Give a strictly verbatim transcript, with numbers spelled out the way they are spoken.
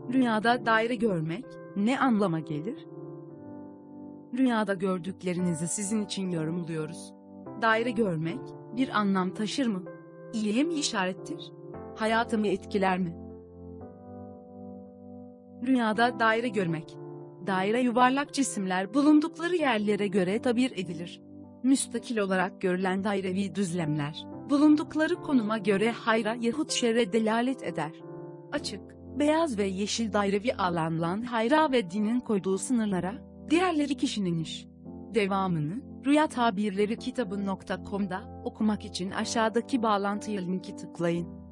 Rüyada daire görmek ne anlama gelir? Rüyada gördüklerinizi sizin için yorumluyoruz. Daire görmek bir anlam taşır mı? İyiye mi işarettir? Hayatımı etkiler mi? Rüyada daire görmek. Daire yuvarlak cisimler bulundukları yerlere göre tabir edilir. Müstakil olarak görülen dairevi düzlemler, bulundukları konuma göre hayra yahut şerre delalet eder. Açık, beyaz ve yeşil dairevi alanlan hayra ve dinin koyduğu sınırlara, diğerleri kişinin iş. Devamını, Rüya Tabirleri Kitabı nokta com'da okumak için aşağıdaki bağlantıya linki tıklayın.